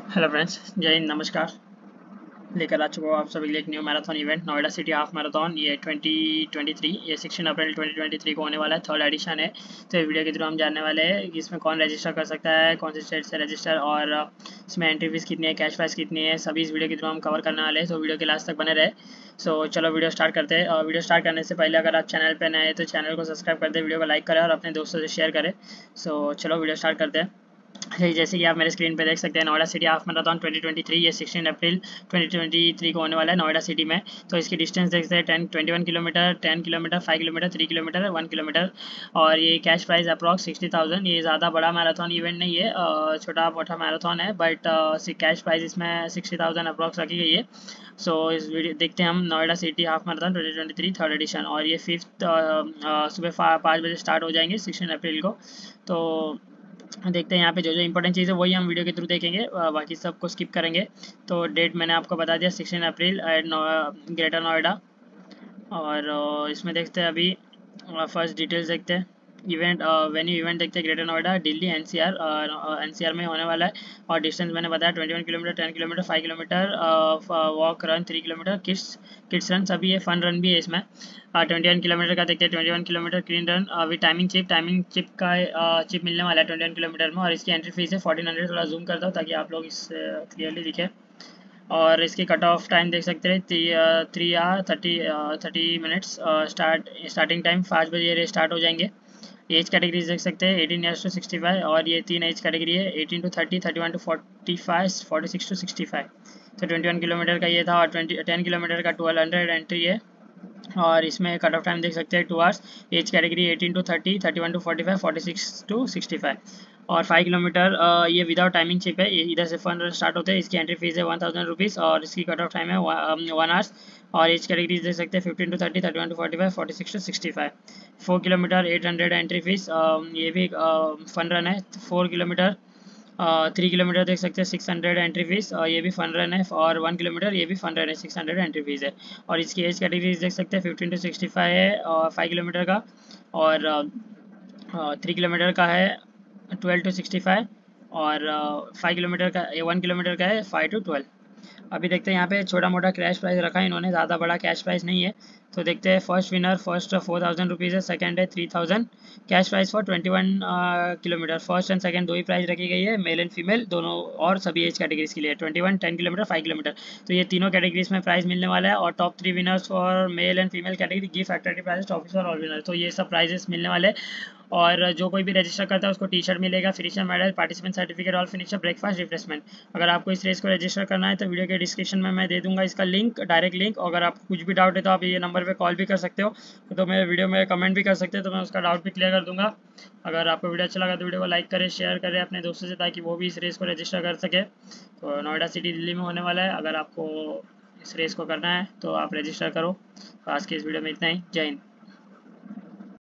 Hello friends, जय हिंद, नमस्कार। लेकर आ चुका हूँ आप सभी के लिए एक new marathon event, Noida city half marathon. ये 2023, ये 16 अप्रैल 2023 को होने वाला है। थर्ड एडिशन है। तो ये वीडियो के थ्रू हम जानने वाले हैं कि इसमें कौन रजिस्टर कर सकता है, कौन से स्टेट से रजिस्टर, और इसमें एंट्री फीस कितनी है, कैश प्राइस कितनी है, सभी इस वीडियो के थ्रू हम कवर करने वाले हैं। तो वीडियो के लास्ट तक बने रहे। सो चलो वीडियो स्टार्ट करते हैं। और वीडियो स्टार्ट करने से पहले अगर आप चैनल पर नए हैं तो चैनल को सब्सक्राइब कर दे, वीडियो को लाइक करें और अपने दोस्तों से शेयर करें। सो चलो वीडियो स्टार्ट करते हैं। जैसे कि आप मेरे स्क्रीन पे देख सकते हैं, नोएडा सिटी हाफ मैराथन 2023, ये 16 अप्रैल 2023 को होने वाला है नोएडा सिटी में। तो इसकी डिस्टेंस देखते हैं 21 kilometre, 10 kilometre, 5 kilometre, 3 kilometre, 1 kilometre. और ये कैश प्राइस अप्रॉक्स 60,000। ये ज़्यादा बड़ा मैराथन इवेंट नहीं है, छोटा मोटा मैराथन है, बट कैश प्राइस इसमें 60,000 अप्रॉक्स रखी गई है। सो इस वीडियो देखते हैं हम Noida city half marathon 2023 third edition. और ये 5th सुबह 5 बजे स्टार्ट हो जाएंगे 16 अप्रैल को। तो देखते हैं यहाँ पे जो जो इंपॉर्टेंट चीज़ है वही हम वीडियो के थ्रू देखेंगे, बाकी सबको स्किप करेंगे। तो डेट मैंने आपको बता दिया, 16 अप्रैल एट ग्रेटर नोएडा। और इसमें देखते हैं अभी फर्स्ट डिटेल्स देखते हैं। इवेंट वेन्यू इवेंट देखते हैं, greater Noida, Delhi, NCR. NCR में होने वाला है। और डिस्टेंस मैंने बताया 21 kilometre, 10 kilometre, 5 kilometre, walk run 3 kilometre, kids run सभी है, फन रन भी है इसमें। 21 किलोमीटर का देखते हैं, 21 kilometre clean run with timing chip का चिप मिलने वाला है 21 किलोमीटर में। और इसकी एंट्री फीस है 1400। थोड़ा जूम करता हूँ ताकि आप लोग इस क्लियरली दिखे। और इसकी कट ऑफ टाइम देख सकते हैं, 3 hour 30 मिनट्स। स्टार्टिंग टाइम 5 बजे ये स्टार्ट हो जाएंगे। एज कैटेगरीज देख सकते हैं, 18 ईयर्स टू 65। और ये 3 एज कैटेगरी है, 18 टू 30, 31 टू 45, 46 टू 65। तो 21 किलोमीटर का ये था। और 10 किलोमीटर का 1200 एंट्री है। और इसमें कट ऑफ टाइम देख सकते हैं 2 hours. Age category 18 to 30, 31 to 45, 46 to 65। और 5 किलोमीटर ये विदाउट टाइमिंग चिप है, ये इधर से फन रन स्टार्ट होते हैं। इसकी एंट्री फीस है 1000 रुपीज़। और इसकी कट ऑफ टाइम है 1 आवर्स। और एज कैटेगरीज देख सकते हैं 15 to 30, 31 to 45, 46 to 65। 4 kilometre 800 entry fees, ये भी फन रन है। 4 किलोमीटर 3 किलोमीटर देख सकते हैं 600 एंट्री फीस, ये भी फन रन है। और 1 किलोमीटर ये भी फन रन है, 600 एंट्री फीस है। और इसकी एज कैटेगरीज देख सकते हैं 15 टू 65 है, और 5 किलोमीटर का। और 3 किलोमीटर का है 12 टू 65। और 5 किलोमीटर का 1 किलोमीटर का है 5 टू 12। अभी देखते हैं यहाँ पे छोटा मोटा कैश प्राइस रखा है इन्होंने, ज़्यादा बड़ा कैश प्राइस नहीं है। तो देखते हैं, फर्स्ट विनर फर्स्ट 4000 रुपीज़ है, सेकंड है 3000। Cash price for 21 kilometre, first and second दो ही प्राइस रखी गई है, मेल एंड फीमेल दोनों। और सभी एज कैटेगरीज के लिए 21, 10 किलोमीटर, 5 किलोमीटर। तो ये तीनों कैटेगरीज में प्राइस मिलने वाला है। और top 3 winners for male and female category gift factory price officer और विनर, तो ये सब प्राइजेस मिलने वाले हैं। और जो कोई भी रजिस्टर करता है उसको टी शर्ट मिलेगा, फिनिशर मेडल, पार्टिसिपेंट सर्टिफिकेट, और फिनिशर ब्रेकफास्ट रिफ्रेशमेंट। अगर आपको इस रेस को रजिस्टर करना है तो वीडियो के डिस्क्रिप्शन में मैं दे दूंगा इसका लिंक, डायरेक्ट लिंक। अगर आपको कुछ भी डाउट है तो आप ये नंबर पे कॉल भी कर सकते हो, तो मेरे वीडियो में कमेंट भी कर सकते हो, तो मैं उसका डाउट भी क्लियर कर दूंगा। अगर आपको वीडियो अच्छा लगा तो वीडियो को लाइक करें, शेयर करें अपने दोस्तों से, ताकि वो भी इस रेस को रजिस्टर कर सके। तो नोएडा सिटी दिल्ली में होने वाला है। अगर आपको इस रेस को करना है तो आप रजिस्टर करो। तो आज की इस वीडियो में इतना ही। जय हिंद।